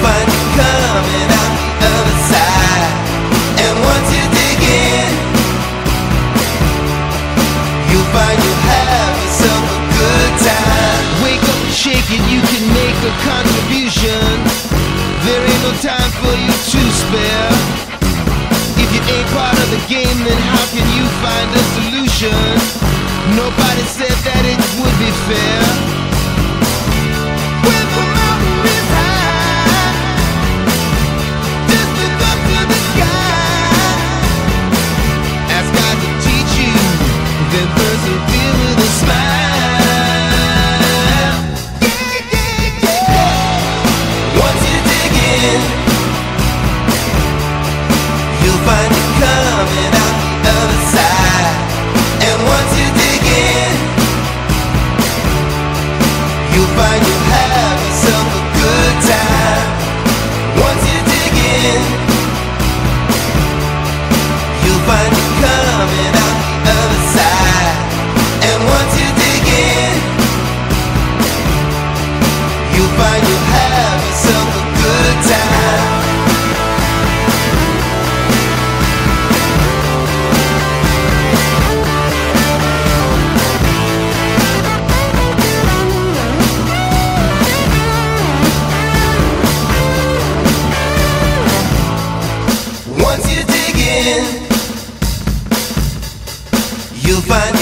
find you coming out the other side. And once you dig in, you'll find you'll have yourself a good time. Wake up and shake it, you can make a contribution. There ain't no time for you to spare. If you ain't part of the game, then how can you find a solution? Nobody said that it would be fair. When the mountain is high, just look up to the sky. Ask God to teach you, then persevere with a smile. Yeah, yeah, yeah. Once you dig in, you'll find you coming out the other side. And once you dig in, you'll find you'll have yourself a good time. Once you dig in, you'll find you coming out the other side. And once you dig in, you'll find you'll have yourself a good time. Once you dig in, you'll find